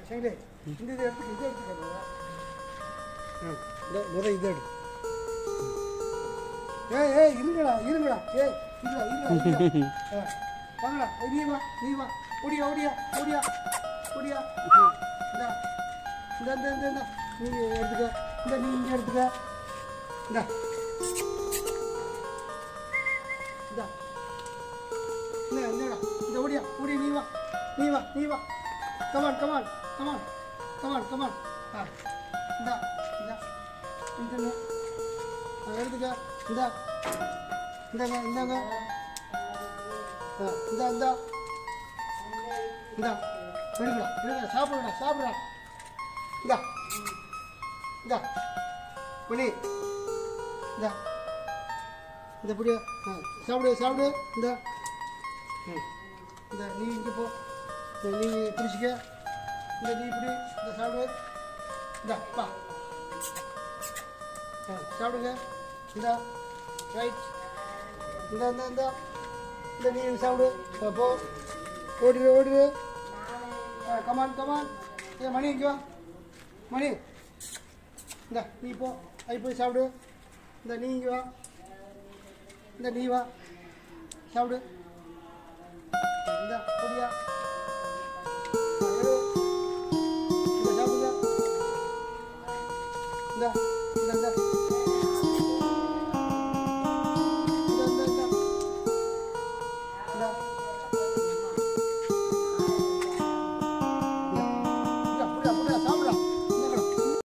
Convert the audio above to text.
சரி இந்த இது எடுத்துக்க முத இது எடு ஏய் இருங்கடா ஏய் இருங்கடா வாங்கடா நீ வா ஓடியா இந்த நீ எடுத்துக்க நீ இங்கே எடுத்துக்க இந்த ஓடியா நீ வா கமான் எடுத்துக்க இந்தாங்க சாப்பிடுடா இந்தா மணி இந்த புடியா சாப்பிடு இந்த நீ இங்கே போ நீ பிடிச்சிக்க நீ இப்படி இந்த சாப்பிடு பா சாப்பிடுங்க ரைட் இந்த நீ சாப்பிடு போ ஓடிடு கமான் ஏன் மணி இங்கே வா மணி நீ போ போய் சாப்பிடு நீ இங்கே வா நீ வா சாப்பிடு ஓடியா சாப்பிடுங்க